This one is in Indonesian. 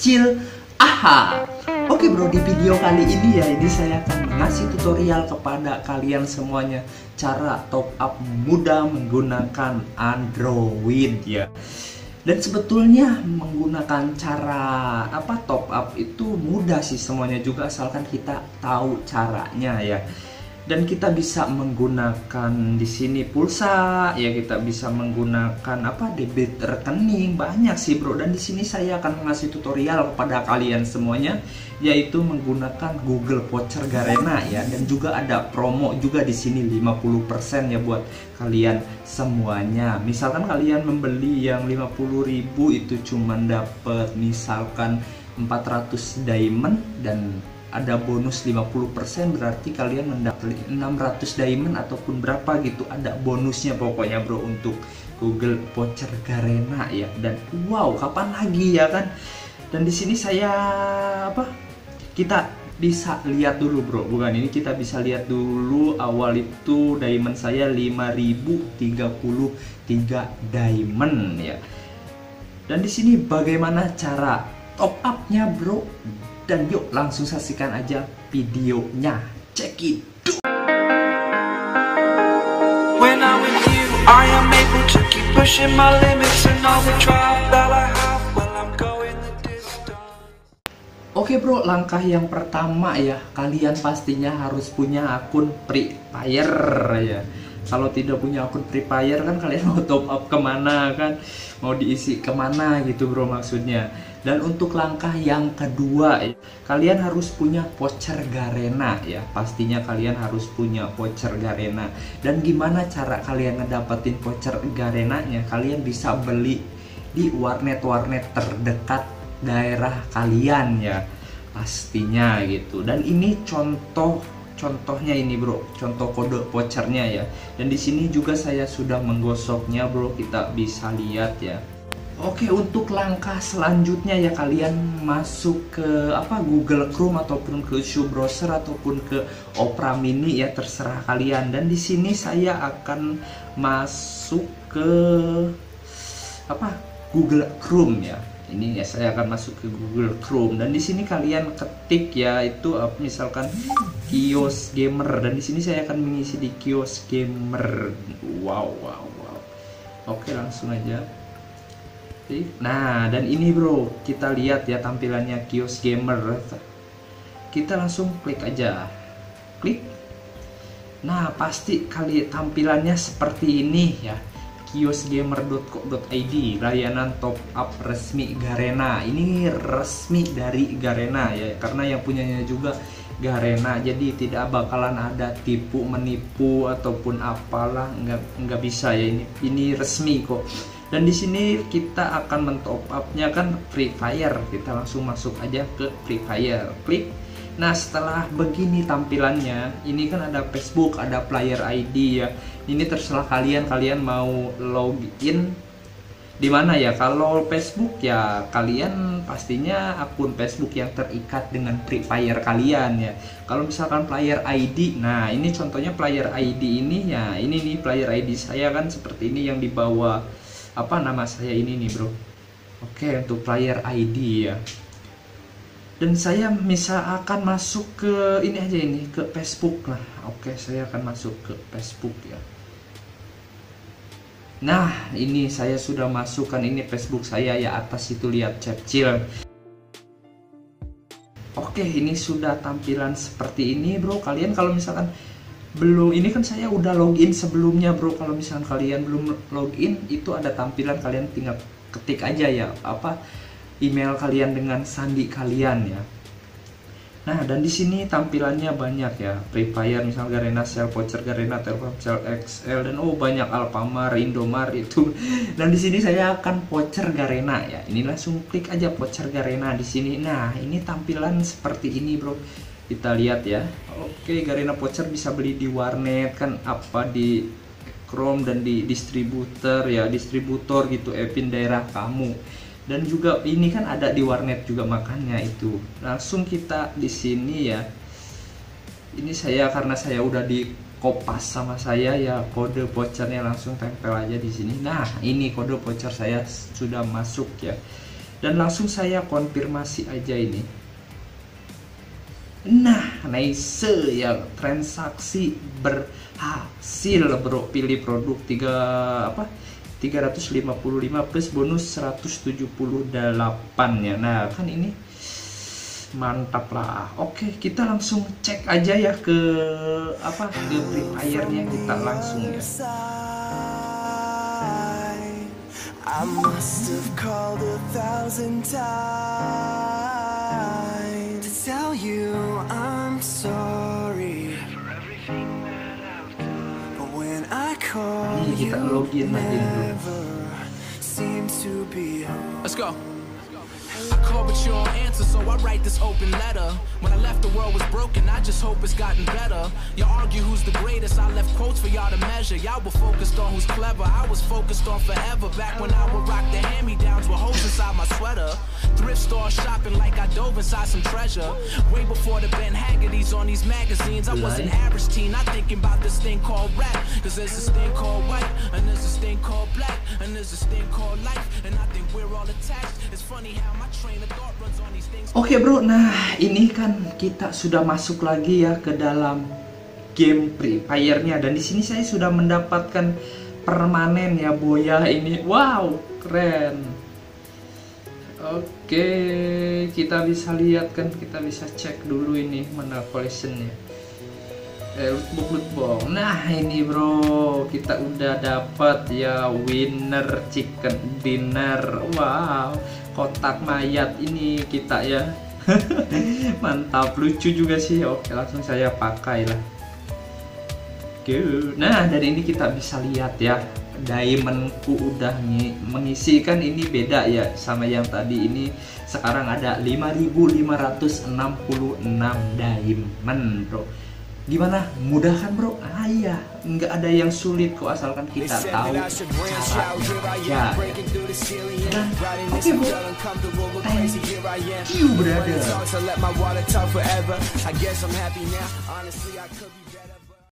Chill. Aha. Oke bro, di video kali ini ya, ini saya akan ngasih tutorial kepada kalian semuanya cara top up mudah menggunakan Android ya. Dan sebetulnya menggunakan cara top up itu mudah sih semuanya juga, asalkan kita tahu caranya ya. Dan kita bisa menggunakan di sini pulsa ya, kita bisa menggunakan debit rekening, banyak sih bro. Dan di sini saya akan ngasih tutorial kepada kalian semuanya, yaitu menggunakan Google Voucher Garena ya. Dan juga ada promo juga di sini 50% ya buat kalian semuanya. Misalkan kalian membeli yang 50.000 itu cuman dapat misalkan 400 diamond dan ada bonus 50%, berarti kalian mendapat 600 diamond ataupun berapa gitu, ada bonusnya pokoknya bro untuk Google Voucher Garena ya. Dan wow, kapan lagi ya kan. Dan di sini saya kita bisa lihat dulu bro, bukan ini, kita bisa lihat dulu awal itu diamond saya 5033 diamond ya. Dan di sini bagaimana cara top up-nya bro? Dan yuk langsung saksikan aja videonya. Check it. When I'm with you, I am able to keep pushing my limits and all the drive that I have while I'm going the distance. Oke bro, langkah yang pertama ya, kalian pastinya harus punya akun Free Fire ya. Kalau tidak punya akun Free Fire kan kalian mau top up kemana kan, mau diisi kemana gitu bro maksudnya. Dan untuk langkah yang kedua, kalian harus punya voucher Garena ya. Pastinya kalian harus punya voucher Garena. Dan gimana cara kalian ngedapetin voucher Garenanya? Kalian bisa beli di warnet-warnet terdekat daerah kalian ya, pastinya gitu. Dan ini contohnya ini bro, contoh kode vouchernya ya. Dan di sini juga saya sudah menggosoknya bro, kita bisa lihat ya. Oke, untuk langkah selanjutnya ya, kalian masuk ke Google Chrome ataupun ke Shoe Browser ataupun ke Opera Mini ya, terserah kalian. Dan di sini saya akan masuk ke Google Chrome ya. Ini ya, saya akan masuk ke Google Chrome. Dan di sini kalian ketik ya, itu misalkan Kios Gamer. Dan di sini saya akan mengisi di Kios Gamer. Wow. Oke, langsung aja. Nah, dan ini bro, kita lihat ya tampilannya Kios Gamer. Kita langsung klik aja. Klik. Nah, pasti tampilannya seperti ini ya. kiosgamer.co.id, layanan top up resmi Garena. Ini resmi dari Garena ya, karena yang punyanya juga Garena. Jadi tidak bakalan ada tipu menipu ataupun apalah, nggak bisa ya, ini resmi kok. Dan di sini kita akan mentop up-nya kan Free Fire. Kita langsung masuk aja ke Free Fire. Klik. Nah, setelah begini tampilannya, ini kan ada Facebook, ada player ID ya. Ini terserah kalian mau login di mana ya. Kalau Facebook ya, kalian pastinya akun Facebook yang terikat dengan Free Fire kalian ya. Kalau misalkan player ID, nah ini contohnya player ID ini ya. Ini nih player ID saya kan seperti ini yang dibawa nama saya ini nih bro. Oke, untuk player ID ya. Dan saya akan masuk ke ini aja, ini ke Facebook lah. Oke, saya akan masuk ke Facebook ya. Nah, ini saya sudah masukkan ini Facebook saya ya, atas itu lihat Chill. Oke, ini sudah tampilan seperti ini bro. Kalian kalau misalkan belum, ini kan saya udah login sebelumnya bro. Kalau misalkan kalian belum login, itu ada tampilan, kalian tinggal ketik aja ya email kalian dengan sandi kalian ya. Nah, dan di sini tampilannya banyak ya, Free Fire, misal Garena Sale, Voucher Garena, Telkomsel XL, dan banyak Alfamart, Indomaret itu. Dan di sini saya akan voucher Garena ya. Ini langsung klik aja voucher Garena di sini. Nah, ini tampilan seperti ini bro. Kita lihat ya. Oke, Garena voucher bisa beli di warnet kan, di Chrome dan di distributor ya, distributor gitu, Epin daerah kamu. Dan juga ini kan ada di warnet juga, makanya itu. Langsung kita di sini ya. Ini saya karena saya udah di kopas sama saya ya, kode vouchernya langsung tempel aja di sini. Nah, ini kode voucher saya sudah masuk ya. Dan langsung saya konfirmasi aja ini. Nah, nice ya, transaksi berhasil bro. Pilih produk 355 plus bonus 178 ya. Nah kan ini mantap lah. Oke, kita langsung cek aja ya ke Free Fire-nya, kita langsung ya. I must have called 1,000 times to tell you I'm sorry for everything that I've done. But when I call Ini kita login lagi dulu. seem to be home. Let's go. I call but you don't answer, so I write this open letter. When I left the world was broken, I just hope it's gotten better. You argue who's the greatest, I left quotes for y'all to measure. Y'all were focused on who's clever, I was focused on forever. Back when I would rock the hand-me-downs with holes inside my sweater. Thrift store shopping like I dove inside some treasure. Way before the Ben Haggerty's on these magazines, I was an average teen, not thinking about this thing called rap. Cause there's this thing called white, and there's this thing called black, and there's this thing called life. And I think we're all attached. It's funny how my train of thought runs on these things. Oke bro, nah ini kan kita sudah masuk lagi ya ke dalam game Free Fire-nya, dan di sini saya sudah mendapatkan permanen ya boya ini. Wow, keren. Oke, kita bisa lihat kan, kita bisa cek dulu ini mana collectionnya. Lootbox. Nah ini bro, kita udah dapat ya winner chicken dinner. Wow, kotak mayat ini kita ya. Mantap, lucu juga sih. Oke, langsung saya pakai lah. Nah dari ini kita bisa lihat ya, diamondku udah mengisi kan. Ini beda ya sama yang tadi. Ini sekarang ada 5.566 diamond bro. Gimana? Mudah kan bro? Ah iya, nggak ada yang sulit kok, asalkan kita tahu caranya. Dan oke bro, thank you brother.